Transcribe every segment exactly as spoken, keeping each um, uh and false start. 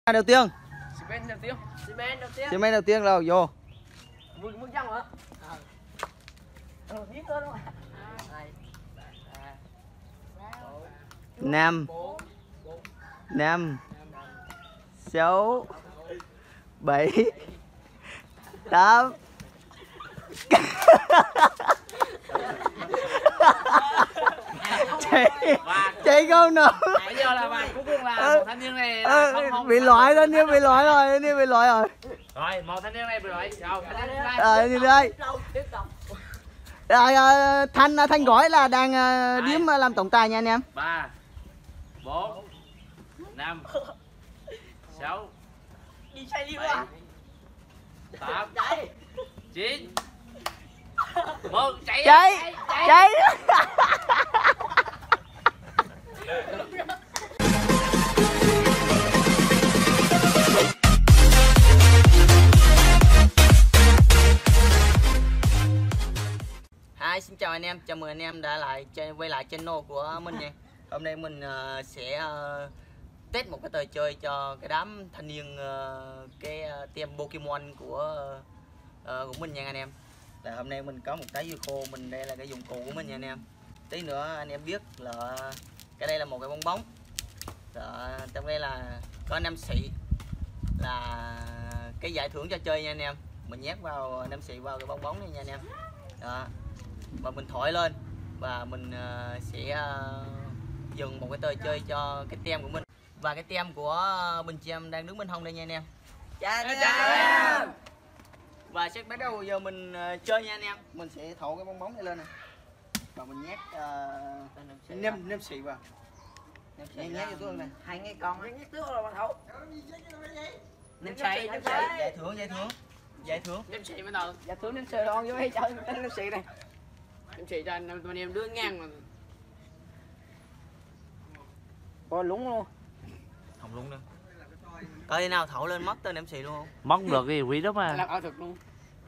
Đầu tiên. Cement đầu tiên. Cement đầu tiên. Cement đầu tiên rồi vô. Mừng mừng răng hả? Ờ. Ờ biết luôn không ạ? Năm. Năm. Sáu. Bảy. Tám. Chạy, chạy không nổi. Bây giờ là bạn cuối cùng là một thanh niên này ờ, không, không, bị loại thanh niên bị loại rồi, thanh niên bị loại rồi. Rồi, một thanh niên này bị loại. Rồi, thanh niên này. Ờ, đi đây. Rồi, Thanh Thanh Gói là đang uh, điếm làm tổng tài nha anh em. ba, bốn, năm, sáu, đi xe đi qua. tám, chín, một, chạy. Chạy, chạy. Hi, xin chào anh em, chào mừng anh em đã lại quay lại channel của mình nha. Hôm nay mình uh, sẽ uh, test một cái trò chơi cho cái đám thanh niên uh, cái uh, team Pokemon của uh, của mình nha anh em. Là hôm nay mình có một cái dưa khô, mình đây là cái dụng cụ của mình nha anh em. Tí nữa anh em biết là cái đây là một cái bong bóng. Đó, trong đây là có năm xị là cái giải thưởng cho chơi nha anh em. Mình nhét vào năm xị vào cái bong bóng này nha anh em. Đó. Và mình thổi lên và mình uh, sẽ uh, dừng một cái trò chơi cho cái tem của mình. Và cái tem của Bình Chim đang đứng bên hông đây nha anh em. Chào anh em. Và sẽ bắt đầu giờ mình uh, chơi nha anh em. Mình sẽ thổi cái bong bóng này lên nè. Và mình nhét uh, nêm nêm xị vào. Nhét nhét vô tương này. Hai cái con nhét trước rồi mà thấu. Nêm xị, nêm xị. Giải thưởng, giải thưởng. Giải thưởng. Nêm xị bắt đầu. Giải thưởng nêm xị luôn vô đây chơi nêm xị này. Nêm xị cho anh anh em đứa ngang mà. Coi lúng luôn. Không lúng nữa. Có khi nào thổi lên mất tên em xì luôn không? Mất được cái quỷ đó mà. Làm ảo thực luôn.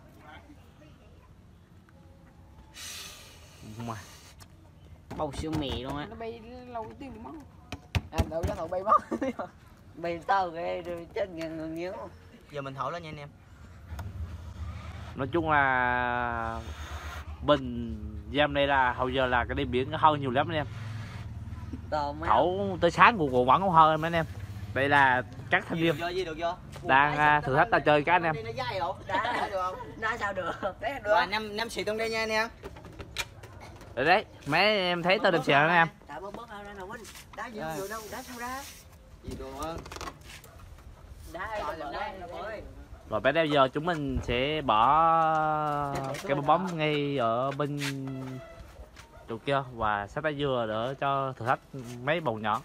Mà. Bầu siêu mì luôn á. Nó bay lâu tiếng bị mất. À đâu có thổi bay mất. Bay tao cái rồi chết ngàn ngàn nhiêu. Giờ mình thổi lên nha anh em. Nói chung là Bình Giam đây là hầu giờ là cái đêm biển nó hơn nhiều lắm anh em. Thấu tới sáng của vẫn không hơn anh em. Đây là các thanh niên đang thử thách ta chơi các anh em. Đá sao được? Và năm năm xị trong đây nha anh em. Đấy đấy, mấy em thấy tôi đừng xịt anh em. Đá bớt bớt ra nào Minh. Đá gì được đâu, đá sao đá? Gì đồ Đá ơi. Rồi bây giờ chúng mình sẽ bỏ cái bong bóng ngay ở bên chỗ kia và xách đá dừa để cho thử thách mấy bầu nhỏ.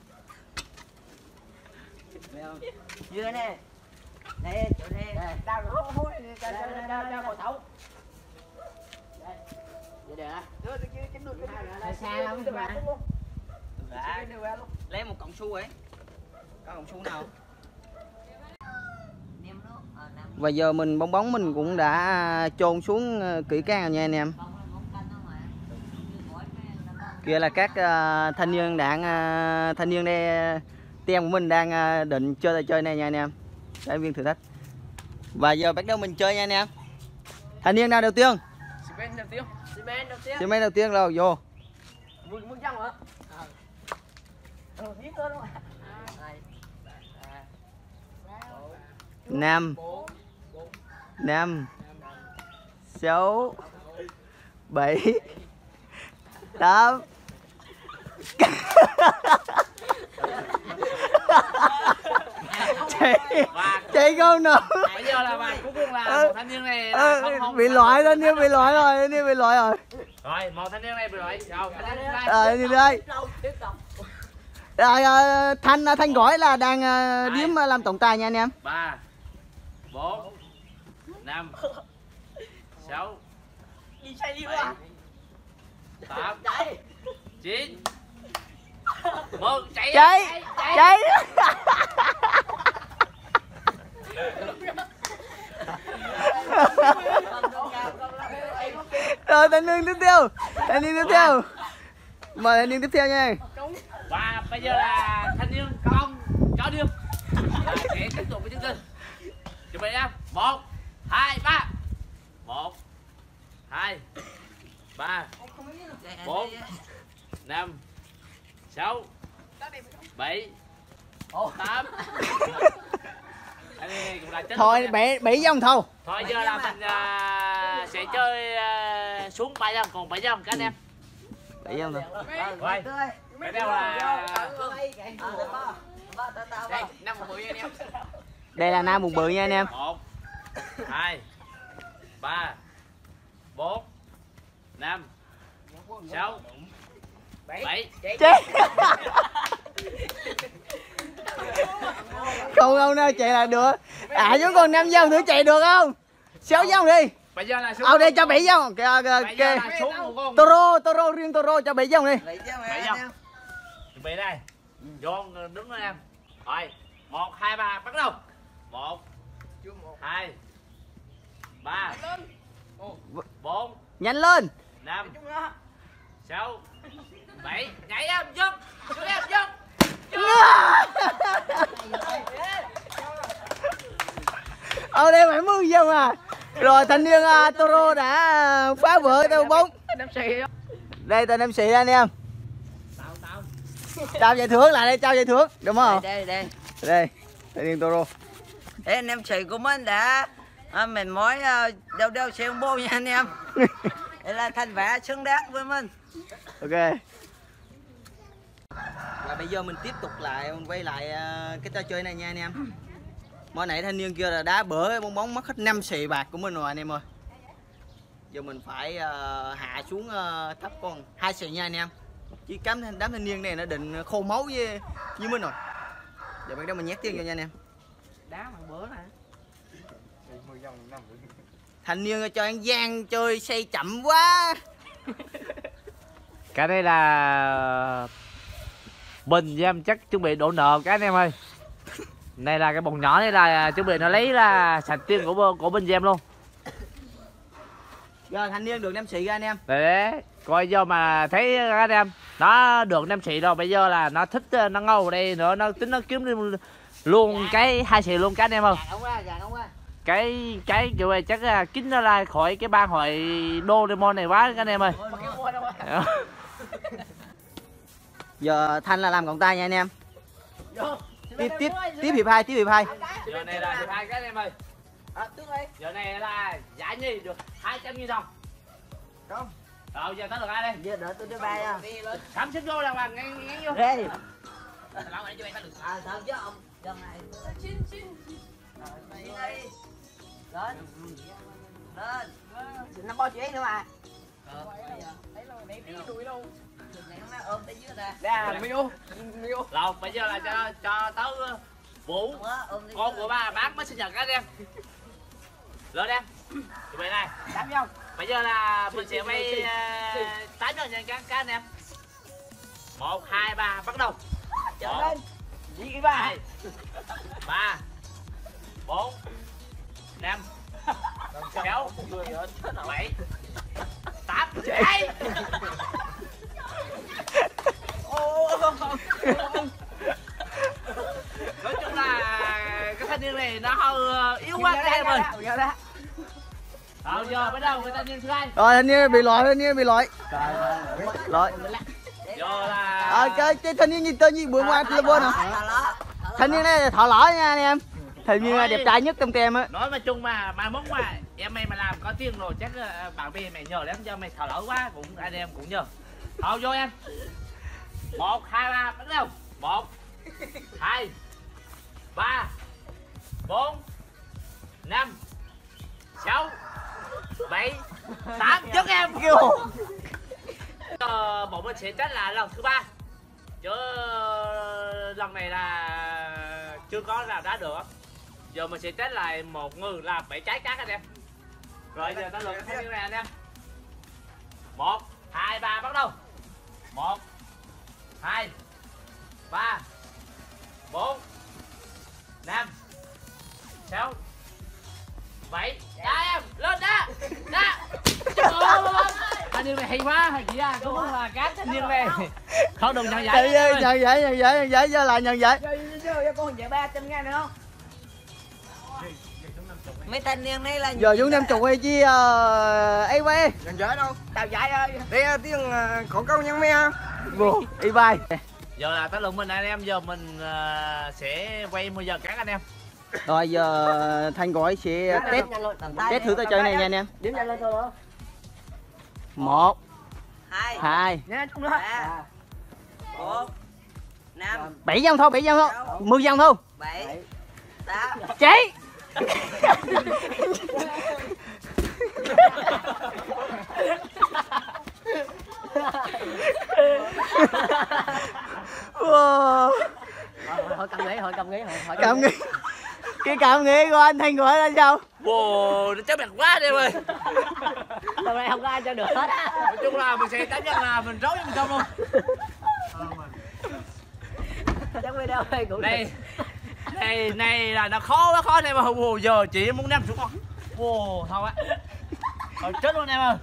Dưa nè. Nè, chỗ nè. Đau hố hố đau đau đau cổ thấu. Đây. Vậy được hả? Đưa đưa chém được. Xa lắm mà. Lấy một cọng su ấy. Có cọng su nào? Và giờ mình bong bóng mình cũng đã chôn xuống kỹ càng rồi nha anh em. Kia là các uh, thanh niên đạn uh, thanh niên đây tem của mình đang uh, định chơi trò chơi này nha anh em. Để viên thử thách. Và giờ bắt đầu mình chơi nha anh em. Thanh niên nào đầu tiên? Cement đầu tiên. Cement đầu tiên. Cement đầu tiên rồi vô. Mừng mừng răng hả? Ờ. Ờ biết luôn không ạ? Năm. Năm. Sáu. Bảy. Tám. Chạy, chạy không nổi. Bây giờ là bạn cuối cùng là một thanh niên này là không, không, bị loại thanh niên bị loại rồi, thanh niên bị loại rồi. Rồi, một thanh niên này bị loại. Rồi, thanh niên này. Rồi đi đây. Rồi Thanh Thanh Gói là đang uh, điếm làm tổng tài nha anh em. ba, bốn, năm, sáu, đi xe đi qua. tám, chín, một, chạy. Chạy. Chạy. Rồi thanh niên tiếp theo. Thanh niên tiếp theo. Mời thanh niên tiếp theo nha. Và bây giờ là thanh niên con chó điêu. bị em. Một, hai, ba. Một, hai, ba, bốn, năm, sáu, bảy, tám. Thôi bảy bảy vòng thôi. Thôi giờ là mình uh, sẽ chơi uh, xuống bảy vòng, còn bảy vòng các anh em. Bảy vòng thôi. Rồi. Cái đeo là Đây, năm một bự anh em. Đây là nam bụng bự nha anh em. một, hai, ba, bốn, năm, sáu, bảy. Chết. Không không đâu chạy là được. À chúng còn năm vòng thử chạy được không? Sáu vòng đi. Bây giờ là xuống. Ở đây cho bảy vòng. Kìa Bây giờ kìa. là xuống một con. Toro Toro riêng Toro cho bảy vòng đi. Bảy vòng. Chuẩn bị đây. Vô đứng đó em. Rồi, một, hai, ba bắt đầu. Một, hai, ba, bốn, Nhanh lên. năm, sáu, bảy. Nhảy em, dứt. Xuống em, dứt. Ở đây bảy mươi vòng à. Rồi thanh niên uh, Toro đã phá vỡ tàu bóng. Đây tên em sĩ đây anh em. Trao giải thưởng lại đây, trao giải thưởng đúng không? Đây đây. Đây, thanh niên Toro. Đấy, anh em chị của mình đã à, mình mới uh, đâu đâu xe bô nha anh em. Đây là thành vẽ xứng đáng với mình. Ok. Và bây giờ mình tiếp tục lại quay lại uh, cái trò chơi này nha anh em. Mới nãy thanh niên kia là đá bể bóng bóng mất hết năm xì bạc của mình rồi anh em ơi. Giờ mình phải uh, hạ xuống uh, thấp còn hai xì nha anh em. Chứ cắm đám thanh niên này nó định khô máu với với mình rồi. Giờ bắt đầu mình nhét tiền cho nha anh em. Đá mà bữa nè. Thanh niên cho anh Giang chơi xây chậm quá. Cái đây là Bình với em chắc chuẩn bị đổ nợ các anh em ơi. Này là cái bóng nhỏ này là chuẩn bị nó lấy là sạch tiền của của Bình với em luôn. Giờ thanh niên được năm xị ra anh em. Đấy, đấy. Coi giờ mà thấy các anh em nó được năm xị rồi, bây giờ là nó thích nó ngầu ở đây nữa, nó tính nó kiếm luôn cái hai xị luôn các anh em ơi. Không qua, dạ không qua. Cái cái kiểu này chắc là kín nó ra khỏi cái ban hội Doraemon này quá các anh em ơi. Giờ Thanh là làm cộng tay nha anh em. Tiếp tiếp tiếp hiệp hai, tiếp hiệp hai. Giờ này là hiệp hai các anh em ơi. Giờ này là giải nhì được hai trăm nghìn đồng. Không. Rồi giờ tới được ai đây? Giờ đợi tôi đưa ba nha. Khám xích vô là bằng ngắn ngắn vô. Đây. Lâu này cho em được. À sao chứ ông lần này. Xin xin. Rồi đi. Lên. Lên. Nó bao chuyện nữa mà. Ờ. Đấy rồi, để tí đuổi đâu. Này nó ôm tới dưới ta. Đây là Miu. Miu. Rồi bây giờ là cho cho tới Vũ, con của ba bác mới sinh nhật các em. Lên em. Tụi bay đây. Đám không? Bây giờ là mình sẽ quay tám nhân nhân các các anh em. Một, hai, ba bắt đầu. Trở lên. Gì cái ba? Hai, ba, bốn, năm, sáu, bảy, tám, hai. Nói chung là cái thanh niên này nó hơi yếu quá các em ơi. Rồi giờ bắt đầu với thanh niên thứ hai. Rồi thanh niên bị loại, thanh niên bị loại. Loại. Giờ là À, cái, cái thanh niên gì tên gì bữa ngoài là bên hả? Thanh niên này thọ lỏ nha anh em. Thanh niên đẹp trai nhất trong tem á. nói mà chung mà mai mốt mà em mày mà làm có tiền rồi chắc bạn bè mày nhờ lắm, cho mày thọ lỡ quá cũng anh em cũng nhờ. Thôi vô em. Một, hai, ba bắt đầu. Một, hai, ba, bốn, năm, sáu, bảy, tám. Chất em kêu. Ờ, bọn mình sẽ trách là lần thứ ba, chứ lần này là chưa có nào đá được. Giờ mình sẽ trách lại một người là bảy trái các anh em. Rồi giờ ta lượt thanh niên này anh em. Một, hai, ba bắt đầu. Một, hai, ba, bốn, năm, sáu, bảy. Đá em lên đá đá. Thanh niên này hay quá, hay gì à, cũng là cát thanh niên này không được nhận giải. Nhận giải, nhận giải, nhận giải, nhận giải, giờ lại nhận giải. Giờ con nhận ba trăm ngàn nữa không? Mấy thanh niên này là Giờ xuống năm chục hay chi ấy quay. Gần giỏi đâu. tao dạy ơi. Đây tiếng khổ câu nhân me. Vô, y bay. Giờ là tới lượt mình anh em, giờ mình uh, sẽ quay mười giờ cắt anh em. Rồi giờ Thanh gọi sẽ test test thử tay chơi này nha anh em. Điểm nhanh lên thôi. Một, Hai. hai, Ba. Bốn. Năm. bảy dòng thôi, bảy dòng thôi, mười dòng thôi. Bảy. Tám. Cháy. Wow. Hỏi cầm nghĩ, hỏi cầm nghĩ, hỏi Cảm nghĩ. Cái cảm nghĩ của anh Thanh gọi là sao? Wow, nó chắc bẹt quá đi em ơi. Tầm này không có ai cho được hết á. Nói chung là mình sẽ đánh nhân là mình rối với mình không luôn. Chắc video này cũng Này, này, này là nó khó quá khó này mà wow, giờ chị muốn ném xuống con. Wow, thôi á. Thôi chết luôn em ơi.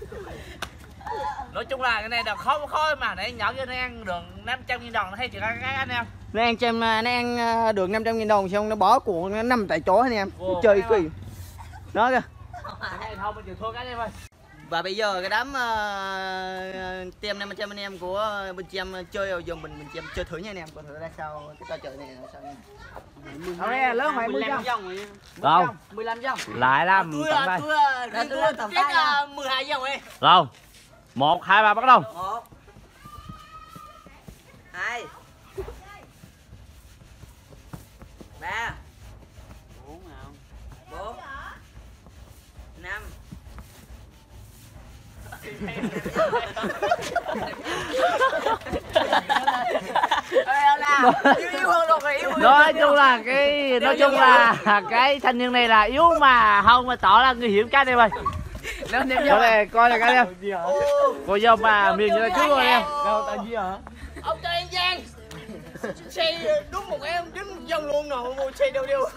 Nói chung là cái này là khó quá khó mà nãy nhỏ cho nó ăn được năm trăm nghìn đồng nó hay chị các anh em. Nó ăn trăm, nó ăn được năm trăm nghìn đồng xong nó bỏ cuộn nó nằm tại chỗ anh em. Wow, Chơi kỳ. Đó kìa. Này thôi mình chịu thua cái em ơi. Và bây giờ cái đám uh, team năm trăm anh em của bên Cham chơi rồi, giờ mình mình Cham chơi thử nha anh em, coi thử ra sao cái trò chơi này là sao nha. Ở đây lớn mày mười lăm dòng. Đâu? mười lăm dòng. Lại làm Tôi tận là đây. tôi tôi tôi tôi chết mười hai dòng đi. Rồi. Một, hai, ba bắt đầu. một. Hai. Ba. Bốn. Năm. Nói chung là cái nói chung là cái thanh niên này là yếu mà không mà tỏ ra nguy hiểm cái em ơi. Nếu em vô này coi là cái em. Cô vô mà miền như trước rồi em. Đâu tại gì hả? Ông Tây An Giang xe đúng một em đứng dân luôn rồi, xe đều đều.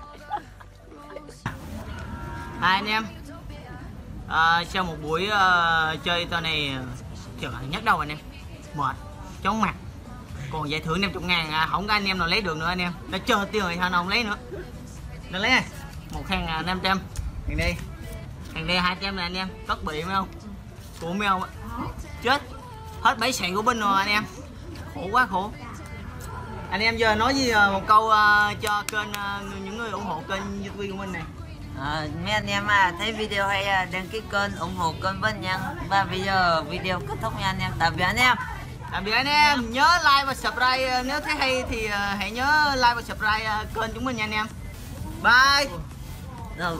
Hai anh em à, sau một buổi uh, chơi tao này trời nhức đầu anh em, mệt chóng mặt, còn giải thưởng năm mươi ngàn à, không có anh em nào lấy được nữa anh em, đã chờ tiền rồi sao nào không lấy nữa. Nó lấy này một khăn à, năm trăm, thằng đi thằng đi hai trăm này anh em, tất bị phải không, của mèo chết hết bẫy sàn của Binh rồi anh em, khổ quá khổ. Anh em giờ nói gì uh, một câu uh, cho kênh uh, những người ủng hộ kênh YouTube của mình này. À, mấy anh em à, thấy video hay à, đăng ký kênh ủng hộ kênh Vinh nha. Và bây giờ video kết thúc nha anh em. Tạm biệt anh em. Tạm biệt anh em, nhớ like và subscribe, nếu thấy hay thì uh, hãy nhớ like và subscribe uh, kênh chúng mình nha anh em. Bye. Rồi.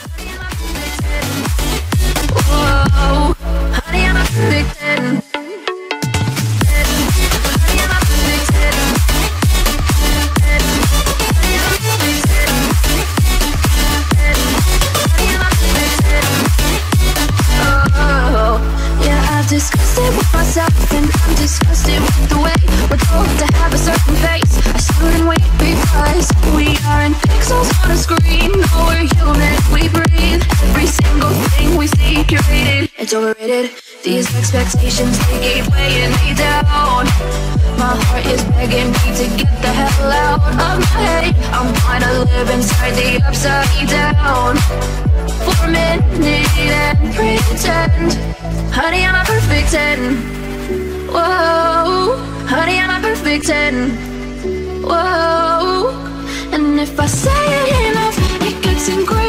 Whoa, honey, I'm a perfect ten. Honey, I'm a perfect ten. Honey, I'm a perfect ten. Honey, I'm a perfect ten. Oh, yeah, I've discussed it with myself, and I'm disgusted with the way we're told to have a certain face. I shouldn't wait because we aren't pixels on a screen. No, we're human, we breathe. Every single thing we see curated, it's overrated. These expectations, they keep weighing me down. My heart is begging me to get the hell out of my head. I'm trying to live inside the upside down for a minute and pretend. Honey, I'm a perfect ten. Whoa, honey, I'm a perfect ten. Whoa, and if I say it enough, it gets ingrained.